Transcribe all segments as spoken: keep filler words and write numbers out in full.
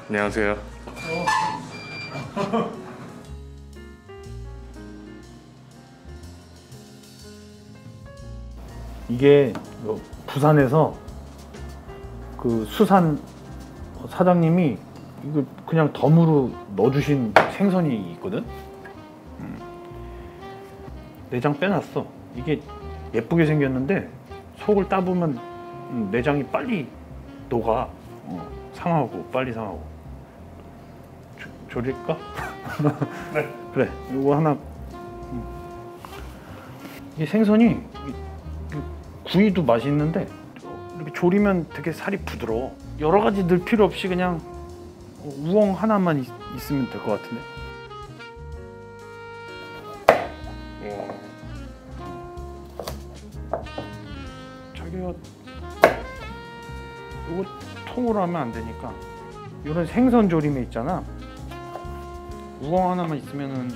안녕하세요. 이게 부산에서 그 수산 사장님이 이거 그냥 덤으로 넣어주신 생선이 있거든. 음. 내장 빼놨어. 이게 예쁘게 생겼는데 속을 따보면 음, 내장이 빨리 녹아. 어, 상하고 빨리 상하고. 조, 조릴까? 네. 그래. 이거 하나. 음. 이 생선이 이, 이 구이도 맛있는데 이렇게 조리면 되게 살이 부드러워. 여러 가지 넣을 필요 없이 그냥 우엉 하나만 있, 있으면 될 것 같은데. 자기가 이거 통으로 하면 안 되니까 이런 생선 조림에 있잖아. 우엉 하나만 있으면은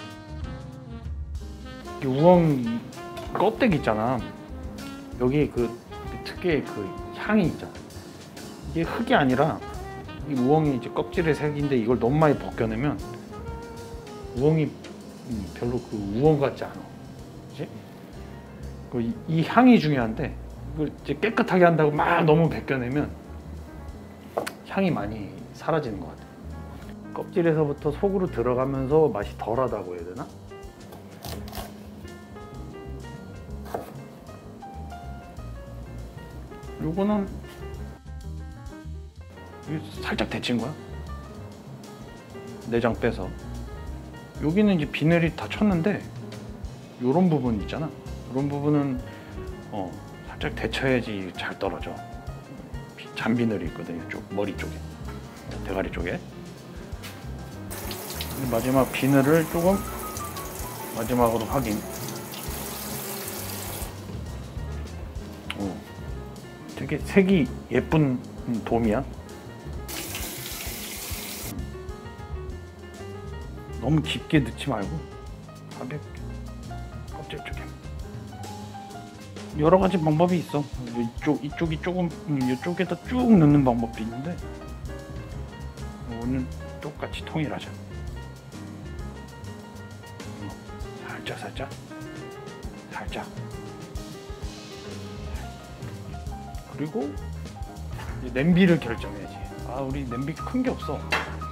이 우엉 껍데기 있잖아. 여기 그 특유의 그 향이 있잖아. 이게 흙이 아니라 이 우엉이 이제 껍질의 색인데 이걸 너무 많이 벗겨내면 우엉이 별로 그 우엉 같지 않아. 그치? 그 이 향이 중요한데 이걸 이제 깨끗하게 한다고 막 너무 벗겨내면 향이 많이 사라지는 것 같아. 껍질에서부터 속으로 들어가면서 맛이 덜하다고 해야 되나? 요거는 살짝 데친 거야. 내장 빼서. 여기는 이제 비늘이 다 쳤는데 요런 부분 있잖아. 요런 부분은 어, 살짝 데쳐야지 잘 떨어져. 잔비늘이 있거든. 이쪽 머리 쪽에, 대가리 쪽에. 마지막 비늘을 조금 마지막으로 확인. 어, 되게 색이 예쁜 돔이야. 너무 깊게 넣지 말고 가볍게 껍질 쪽에. 여러 가지 방법이 있어. 이쪽 이쪽이 조금 이쪽에다 쭉 넣는 방법도 있는데 오늘 똑같이 통일하자. 살짝 살짝 살짝. 그리고 이제 냄비를 결정해야지. 아, 우리 냄비 큰 게 없어.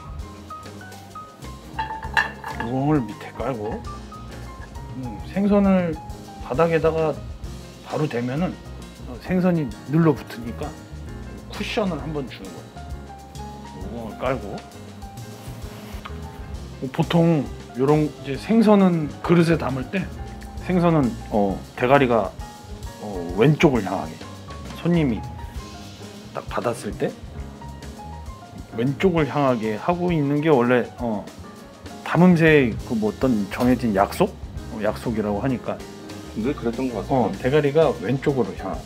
우엉을 밑에 깔고 음, 생선을 바닥에다가 바로 대면은 생선이 눌러붙으니까 쿠션을 한번 주는 거야. 우엉을 깔고. 보통 요런 이제 생선은 그릇에 담을 때 생선은 어, 대가리가 어, 왼쪽을 향하게, 손님이 딱 받았을 때 왼쪽을 향하게 하고 있는 게 원래 어, 담음새의 그 뭐 어떤 정해진 약속? 어, 약속이라고 하니까 늘 그랬던 것 같아요. 어, 대가리가 왼쪽으로 향.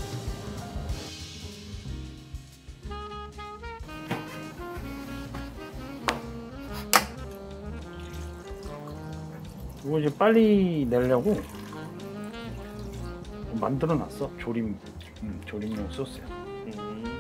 이거 이제 빨리 내려고 만들어 놨어. 조림, 음, 조림용 소스야. 음.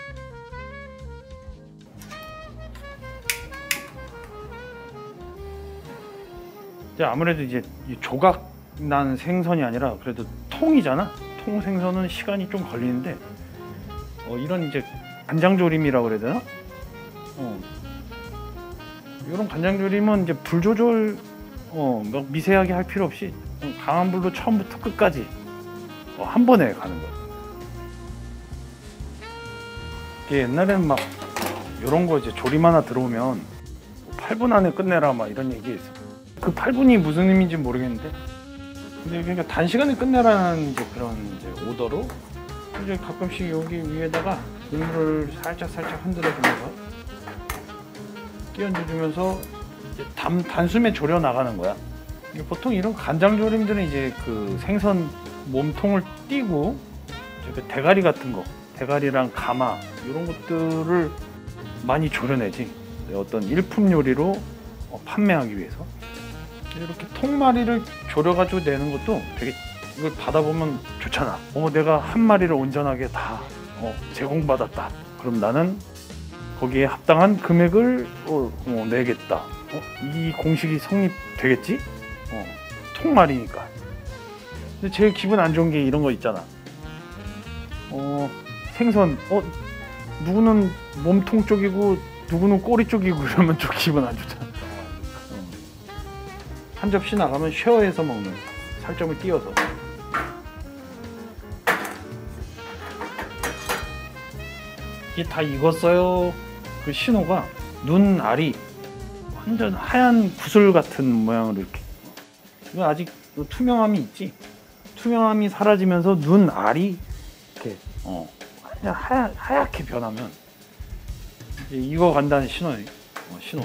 아무래도 이제 조각 난 생선이 아니라 그래도 통이잖아. 통 생선은 시간이 좀 걸리는데 어, 이런 이제 간장조림이라고 그래야 되나? 어. 이런 간장조림은 이제 불 조절 어, 막 미세하게 할 필요 없이 강한 불로 처음부터 끝까지 어, 한 번에 가는 거야. 이게 옛날에는 막 이런 거 이제 조림 하나 들어오면 팔 분 안에 끝내라 막 이런 얘기 있어. 그 팔 분이 무슨 의미인지 모르겠는데, 근데 그러니까 단시간에 끝내라는 이제 그런 이제 오더로 이제 가끔씩 여기 위에다가 물을 살짝 살짝 흔들어주면서 끼얹어주면서 이제 단, 단숨에 졸여 나가는 거야. 보통 이런 간장조림들은 이제 그 생선 몸통을 띄고 그 대가리 같은 거, 대가리랑 가마 이런 것들을 많이 졸여내지. 어떤 일품 요리로 판매하기 위해서 이렇게 통마리를 졸여가지고 내는 것도 되게, 이걸 받아보면 좋잖아. 어, 내가 한 마리를 온전하게 다 어, 제공받았다. 그럼 나는 거기에 합당한 금액을 어, 어, 내겠다. 어? 이 공식이 성립되겠지? 어, 통말이니까. 근데 제일 기분 안 좋은 게 이런 거 있잖아. 어, 생선, 어, 누구는 몸통 쪽이고 누구는 꼬리 쪽이고 이러면 좀 기분 안 좋잖아. 어. 한 접시 나가면 쉐어해서 먹는, 살점을 띄워서. 이게 다 익었어요. 그 신호가 눈 알이 완전 하얀 구슬 같은 모양으로 이렇게. 이거 아직 투명함이 있지. 투명함이 사라지면서 눈 알이 이렇게 어 그냥 하얗, 하얗게 변하면 이제 익어 간다는 신호예요. 어, 신호.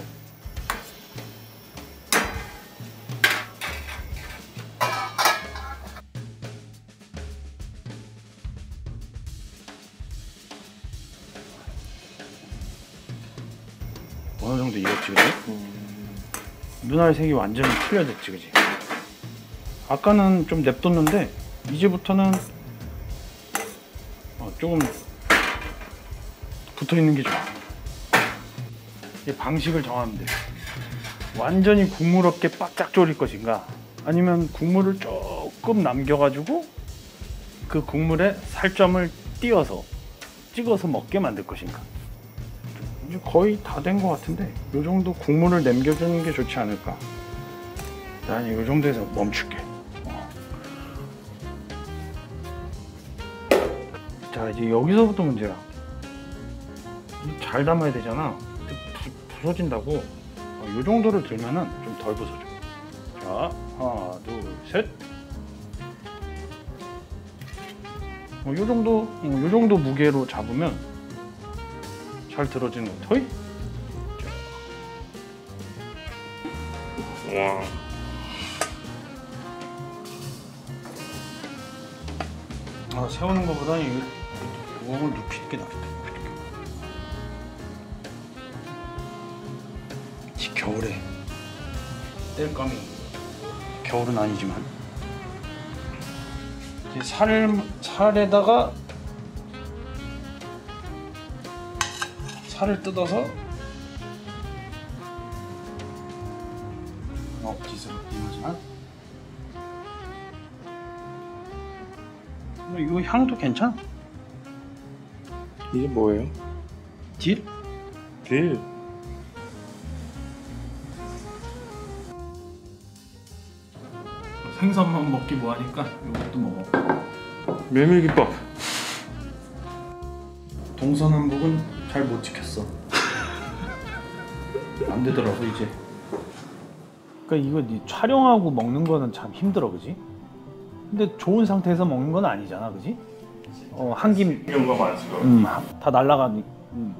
어느 정도 익었지, 그지? 음. 눈알 색이 완전히 틀려졌지, 그지? 아까는 좀 냅뒀는데 이제부터는 어, 조금 붙어 있는 게 좋아. 이 방식을 정하면 돼. 완전히 국물 없게 바짝 졸일 것인가, 아니면 국물을 조금 남겨가지고 그 국물에 살점을 띄어서 찍어서 먹게 만들 것인가. 이제 거의 다 된 것 같은데 이 정도 국물을 남겨주는 게 좋지 않을까. 난 이 정도에서 멈출게. 어. 자, 이제 여기서부터 문제야. 잘 담아야 되잖아. 부, 부서진다고. 어, 이 정도를 들면은 좀 덜 부서져. 자, 하나, 둘, 셋. 어, 이 정도, 어, 이 정도 무게로 잡으면 잘 들어지는 것 같아. 와. 아, 세우는 것보다 이 우엉을 눕히는 게 낫겠다. 이 겨울에 뗄감이, 겨울은 아니지만 이제 살, 살에다가 살을 뜯어서 먹기스럽긴 하지만 이거 향도 괜찮아. 이게 뭐예요? 딜? 딜. 생선만 먹기 뭐하니까 이것도 먹어. 메밀김밥. 동서남북은 잘 못 지켰어. 안 되더라고 이제. 그러니까 이거 네 촬영하고 먹는 거는 참 힘들어, 그지? 근데 좋은 상태에서 먹는 건 아니잖아, 그지? 어, 한 김, 경우가 많죠. 음, 다 날라가니. 음.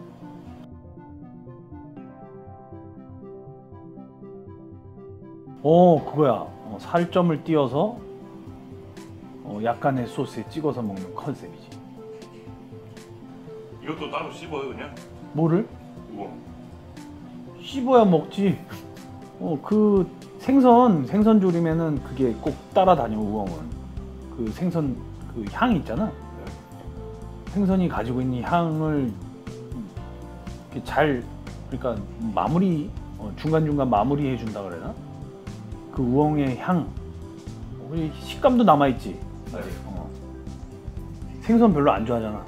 어, 그거야. 어, 살점을 띄어서 어, 약간의 소스에 찍어서 먹는 컨셉이지. 이것도 따로 씹어요 그냥? 뭐를? 우와. 씹어야 먹지. 어, 그 생선 생선 조림에는 그게 꼭 따라다녀. 우엉은 그 생선 그 향 있잖아. 생선이 가지고 있는 향을 이렇게 잘, 그러니까 마무리, 어, 중간 중간 마무리 해준다 그래나? 그 우엉의 향, 우리 식감도 남아 있지. 아직. 어. 생선 별로 안 좋아하잖아.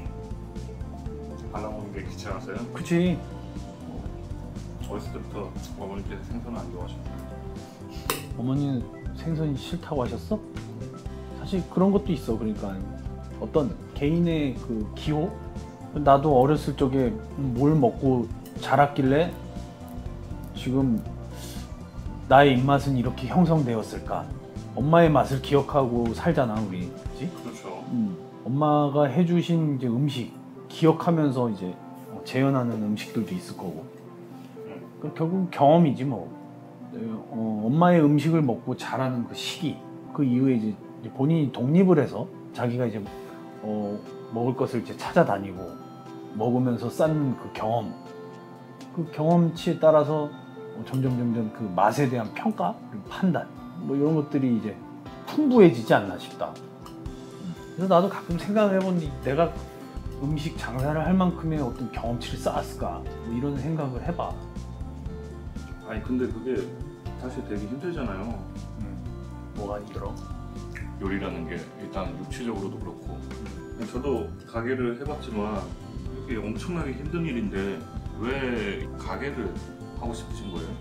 안 먹는 게 귀찮았어요? 그치. 어렸을 때부터 어머니께서 생선을 안 좋아하셨어요. 어머니는 생선이 싫다고 하셨어? 사실 그런 것도 있어. 그러니까 어떤 개인의 그 기호? 나도 어렸을 적에 뭘 먹고 자랐길래 지금 나의 입맛은 이렇게 형성되었을까? 엄마의 맛을 기억하고 살잖아, 우리. 그치? 그렇죠. 음, 엄마가 해주신 이제 음식 기억하면서 이제 재현하는 음식들도 있을 거고. 그 결국 경험이지 뭐. 어, 엄마의 음식을 먹고 자라는 그 시기, 그 이후에 이제 본인이 독립을 해서 자기가 이제 어, 먹을 것을 이제 찾아다니고 먹으면서 쌓는 그 경험, 그 경험치에 따라서 점점 점점 그 맛에 대한 평가, 그리고 판단, 뭐 이런 것들이 이제 풍부해지지 않나 싶다. 그래서 나도 가끔 생각을 해보니 내가 음식 장사를 할 만큼의 어떤 경험치를 쌓았을까? 뭐 이런 생각을 해봐. 아니 근데 그게 사실 되게 힘들잖아요. 음. 뭐가 힘들어? 요리라는 게 일단 육체적으로도 그렇고. 저도 가게를 해봤지만 이게 엄청나게 힘든 일인데 왜 가게를 하고 싶으신 거예요?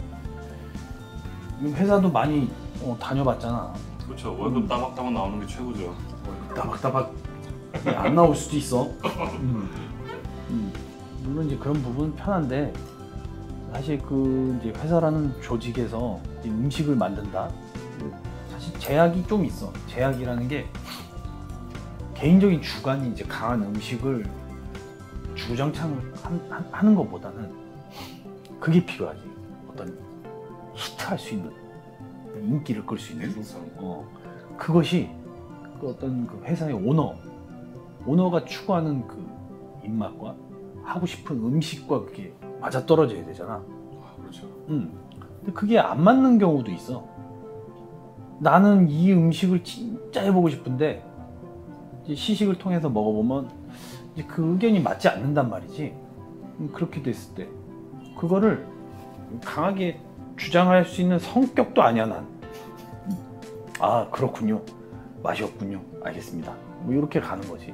회사도 많이 어, 다녀봤잖아. 그렇죠. 월급 음. 따박따박 나오는 게 최고죠. 따박따박 안 나올 수도 있어. 음. 음. 물론 이제 그런 부분은 편한데 사실 그 이제 회사라는 조직에서 이제 음식을 만든다. 사실 제약이 좀 있어. 제약이라는 게 개인적인 주관이 이제 강한 음식을 주구장창 한- 한- 하는 것보다는 그게 필요하지. 어떤 히트할 수 있는 인기를 끌 수 있는. 대중성. 어, 그것이 그 어떤 그 회사의 오너, 오너가 추구하는 그 입맛과 하고 싶은 음식과 그게 맞아 떨어져야 되잖아. 아, 그렇죠. 음. 근데 그게 안 맞는 경우도 있어. 나는 이 음식을 진짜 해보고 싶은데 이제 시식을 통해서 먹어보면 이제 그 의견이 맞지 않는단 말이지. 음, 그렇게 됐을 때 그거를 강하게 주장할 수 있는 성격도 아니야 난. 아 그렇군요. 맛이 없군요. 알겠습니다. 뭐 이렇게 가는 거지.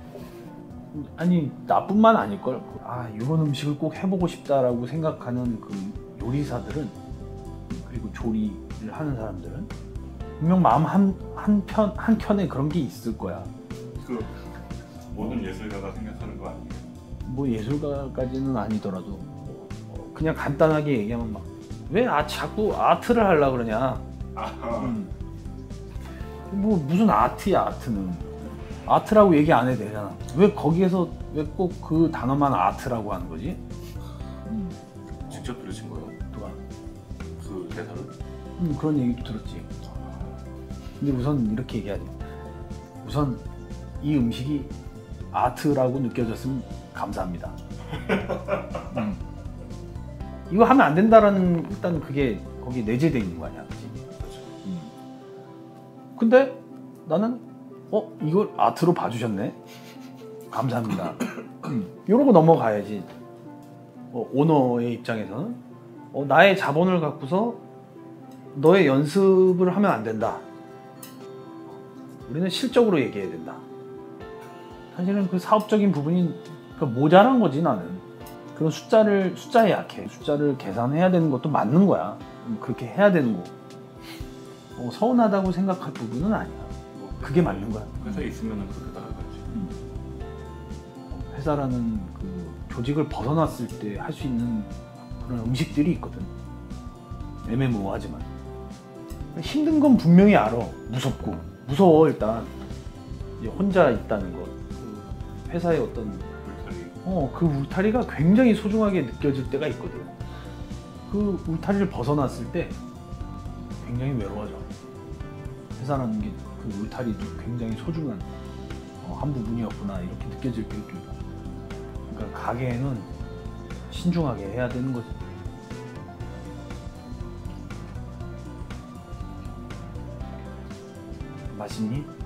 아니 나뿐만 아닐걸. 아 이런 음식을 꼭 해보고 싶다라고 생각하는 그 요리사들은 그리고 조리를 하는 사람들은 분명 마음 한 한편 한 켠에 그런 게 있을 거야. 그 모든 예술가가 생각하는 거 아니에요? 뭐 예술가까지는 아니더라도 어, 그냥 간단하게 얘기하면 막 왜 아 자꾸 아트를 하려 그러냐. 아, 음. 뭐 무슨 아트야 아트는. 아트라고 얘기 안 해도 되잖아. 왜 거기에서 왜 꼭 그 단어만 아트라고 하는 거지? 음. 직접 들으신 거예요? 누가? 그 대사를? 음, 그런 얘기도 들었지. 근데 우선 이렇게 얘기하지. 우선 이 음식이 아트라고 느껴졌으면 감사합니다. 음. 이거 하면 안 된다라는 일단 그게 거기 내재돼 있는 거 아니야, 그치? 그렇죠. 음. 근데 나는 어 이걸 아트로 봐주셨네. 감사합니다. 음. 이러고 넘어가야지. 어, 오너의 입장에서는 어, 나의 자본을 갖고서 너의 연습을 하면 안 된다. 우리는 실적으로 얘기해야 된다. 사실은 그 사업적인 부분이 그 모자란 거지 나는. 그런 숫자를 숫자에 약해. 숫자를 계산해야 되는 것도 맞는 거야. 그렇게 해야 되는 거. 어, 서운하다고 생각할 부분은 아니야. 뭐 그게 맞는 거야. 회사에 있으면 그렇게 나아가지. 음. 회사라는 그 조직을 벗어났을 때 할 수 있는 그런 음식들이 있거든. 애매모호하지만 힘든 건 분명히 알아. 무섭고 무서워 일단. 이제 혼자 있다는 것. 그 회사의 어떤 울타리. 어, 그 울타리가 굉장히 소중하게 느껴질 때가 있거든. 그 울타리를 벗어났을 때 굉장히 외로워져. 회사라는 게 그 울타리도 굉장히 소중한 어, 한 부분이었구나 이렇게 느껴질 때도 있고. 그러니까 가게에는 신중하게 해야 되는 거지. 맛있니?